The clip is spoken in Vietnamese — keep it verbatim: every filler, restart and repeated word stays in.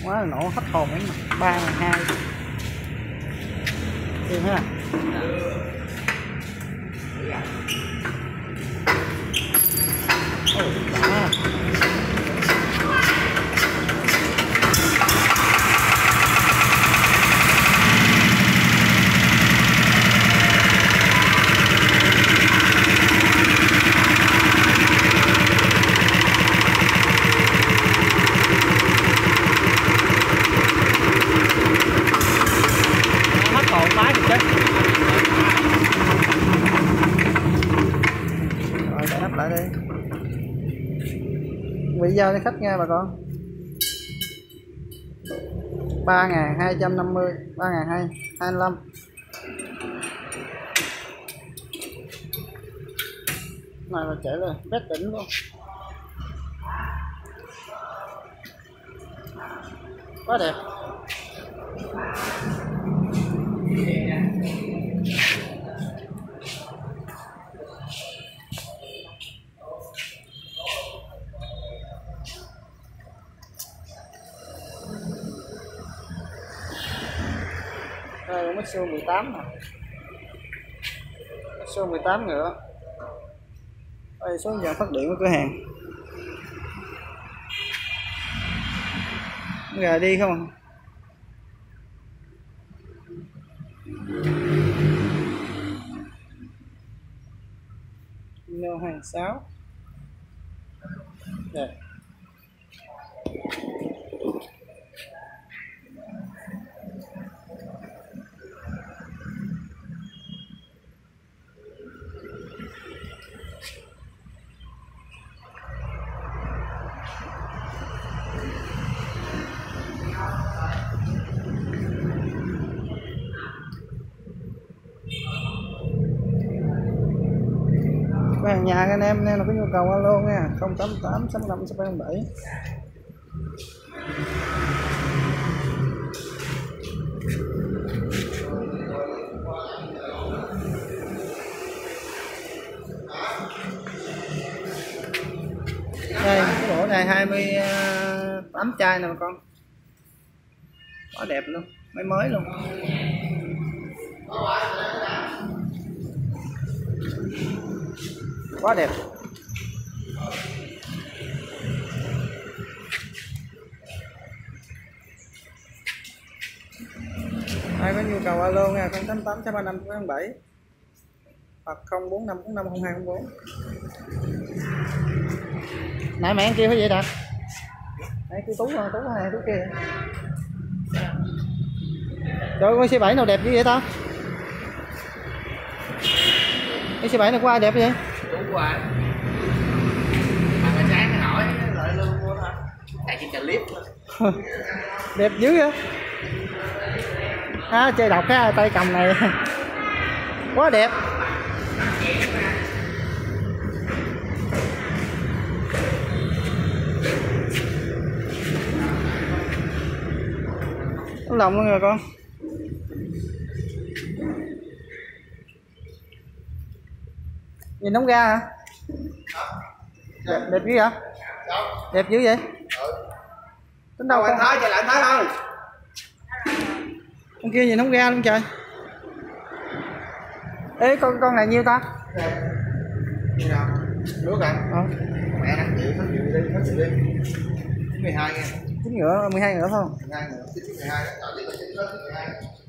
quá là nổ hết hồn ấy mà. Ba ngàn hai tiền ha. Ôi, đã. Rồi để nắp lại đi. Vị giao cho khách nghe bà con. Ba ngàn hai trăm năm mươi, ba ngàn hai hai mươi lăm. Này là chạy lên bét đỉnh luôn. Quá đẹp. Đây mới siêu mười tám nè. Siêu mười tám nữa. Đây số giờ phát điện của cửa hàng. Gà đi không? Lô hai sáu. Đây. Cửa hàng nhà anh em nên là có nhu cầu alo nha, không tám tám sáu năm sáu bảy. Đây cái bộ này hai mươi tám chai nè bà con, quá đẹp luôn, máy mới luôn. Quá đẹp. Ai có nhu cầu alo nha, không tám tám sáu ba năm sáu bảy hoặc không bốn năm bốn năm không hai không bốn. Nãy mẹ kia phải vậy Đạt. Nãy cái tú tú này tú kia. Trời ơi, C bảy nào đẹp như vậy ta? Cái C bảy này của ai đẹp vậy? Đúng rồi. Mà cái sáng nó hỏi lợi lương mua thôi. Tại chỉ clip thôi. Đẹp dữ vậy. À, chơi đọc cái tay cầm này. Quá đẹp. Tấm lòng luôn rồi con. Nhìn nóng ga hả? Đẹp, đẹp dữ vậy? Đẹp dữ vậy? Tính đâu anh thấy, chờ lại anh thấy không? Con kia nhìn nóng ga luôn trời. Ê con con này nhiêu ta? Nhiêu nào? Nước hả? Ờ. Mẹ ăn chịu, nó chịu đi, nó chịu đi. chín mươi hai nha. Chín ngựa, mười hai ngựa không? mười hai ngựa, chín mươi hai đó, chọn đi có chín mười hai.